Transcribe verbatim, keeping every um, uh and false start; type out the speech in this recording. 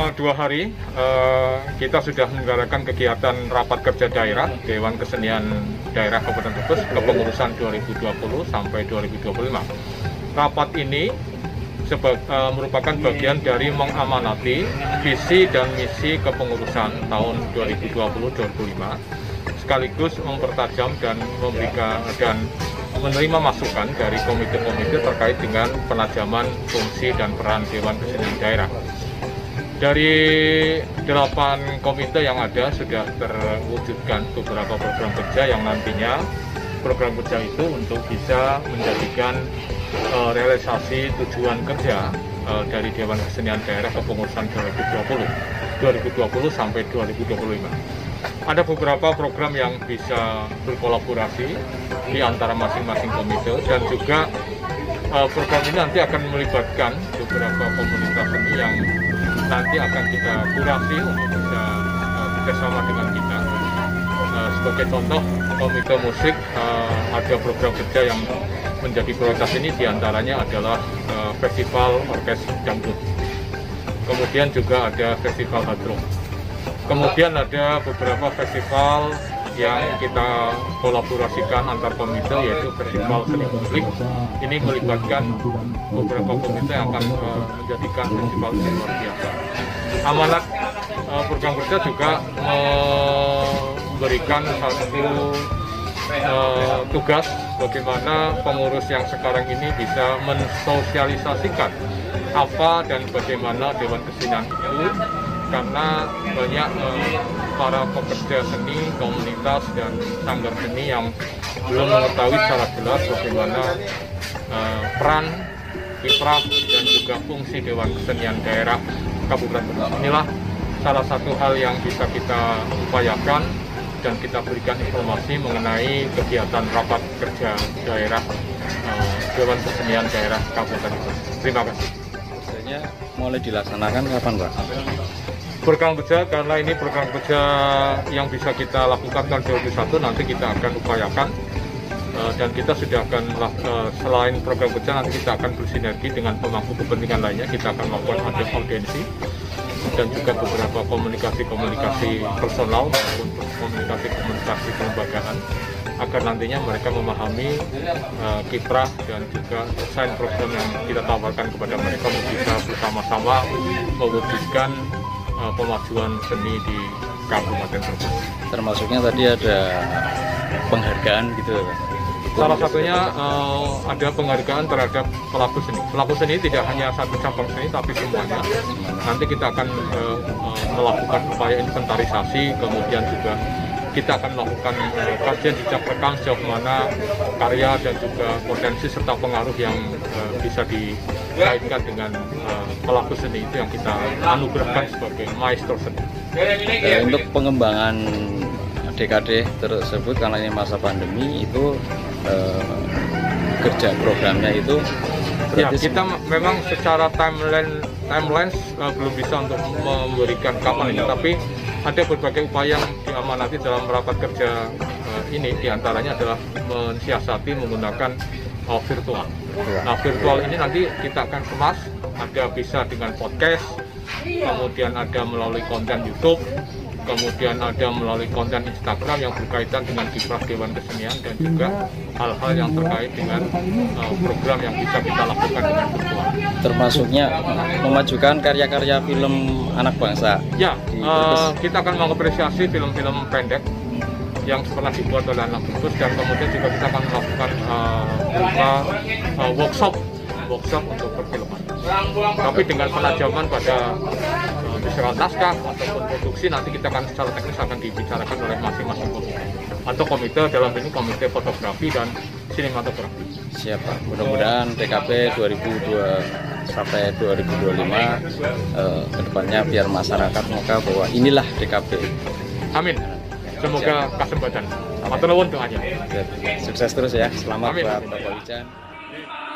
selama dua hari uh, kita sudah menyelenggarakan kegiatan rapat kerja daerah Dewan Kesenian Daerah Kabupaten Brebes kepengurusan dua ribu dua puluh sampai dua ribu dua puluh lima. Rapat ini seba, uh, merupakan bagian dari mengamanati visi dan misi kepengurusan tahun dua ribu dua puluh sampai dua ribu dua puluh lima, sekaligus mempertajam dan memberikan dan menerima masukan dari komite-komite terkait dengan penajaman fungsi dan peran Dewan Kesenian Daerah. Dari delapan komite yang ada sudah terwujudkan beberapa program kerja yang nantinya program kerja itu untuk bisa menjadikan uh, realisasi tujuan kerja uh, dari Dewan Kesenian Daerah kepengurusan dua ribu dua puluh dua ribu dua puluh sampai dua ribu dua puluh lima. Ada beberapa program yang bisa berkolaborasi di antara masing-masing komite, dan juga uh, program ini nanti akan melibatkan beberapa komunitas seni yang nanti akan kita kurasi untuk bisa uh, bekerjasama dengan kita. Uh, sebagai contoh, komite musik uh, ada program kerja yang menjadi prioritas ini, diantaranya adalah uh, festival orkes dangdut. Kemudian juga ada festival hadroh. Kemudian ada beberapa festival yang kita kolaborasikan antar komite, yaitu festival seni publik. Ini melibatkan beberapa komite yang akan uh, menjadikan festival ini luar biasa. Amanat uh, program kerja juga memberikan satu uh, tugas bagaimana pengurus yang sekarang ini bisa mensosialisasikan apa dan bagaimana Dewan Kesenian itu, karena banyak eh, para pekerja seni, komunitas, dan sanggar seni yang belum mengetahui secara jelas bagaimana eh, peran, kiprah, dan juga fungsi Dewan Kesenian Daerah Kabupaten Brebes. Inilah salah satu hal yang bisa kita upayakan dan kita berikan informasi mengenai kegiatan rapat kerja daerah eh, Dewan Kesenian Daerah Kabupaten Brebes. Terima kasih. Biasanya mulai dilaksanakan kapan, Pak? Program kerja, karena ini program kerja yang bisa kita lakukan tahun dua ribu dua puluh satu, nanti kita akan upayakan uh, dan kita sudah akan uh, selain program kerja, nanti kita akan bersinergi dengan pemangku kepentingan lainnya. Kita akan melakukan ada audiensi dan juga beberapa komunikasi-komunikasi personal maupun komunikasi-komunikasi kelembagaan, agar nantinya mereka memahami uh, kiprah dan juga desain program yang kita tawarkan kepada mereka untuk bisa bersama-sama mewujudkan Uh, pemajuan seni di Kabupaten Brebes. Termasuknya tadi ada penghargaan gitu, Pak. Salah satunya uh, ada penghargaan terhadap pelaku seni. Pelaku seni tidak hanya satu cabang seni, tapi semuanya. Nanti kita akan uh, uh, melakukan upaya inventarisasi, kemudian juga kita akan melakukan uh, kajian jejak rekam sejauh mana karya dan juga potensi serta pengaruh yang uh, bisa dikaitkan dengan uh, pelaku seni itu yang kita anugerahkan sebagai maestro seni. Uh, untuk pengembangan D K D tersebut, karena ini masa pandemi, itu uh, kerja programnya itu ya, kita memang secara timeline timeline uh, belum bisa untuk memberikan kapan ini, tapi ada berbagai upaya yang diamanati dalam rapat kerja uh, ini, diantaranya adalah mensiasati menggunakan uh, virtual. Nah, virtual ini nanti kita akan kemas, ada bisa dengan podcast, kemudian ada melalui konten YouTube, kemudian ada melalui konten Instagram yang berkaitan dengan kiprah Dewan Kesenian, dan juga hal-hal yang terkait dengan uh, program yang bisa kita lakukan dengan virtual. Termasuknya memajukan karya-karya film anak bangsa. Ya, uh, kita akan mengapresiasi film-film pendek yang pernah dibuat oleh anak Brebes, dan kemudian juga kita akan melakukan uh, berupa uh, workshop workshop untuk perfilman. Tapi dengan penajaman pada uh, misalkan naskah ataupun produksi, nanti kita akan secara teknis akan dibicarakan oleh masing-masing komite atau komite, dalam ini komite fotografi dan sinematografi. Siap, Pak. Mudah-mudahan D K P dua ribu dua sampai dua ribu dua puluh lima uh, kedepannya biar masyarakat muka bahwa inilah D K P. Amin. Semoga kesempatan. Matur nuwun doanya. Sukses terus ya. Selamat Amin. buat Bapak Wijan.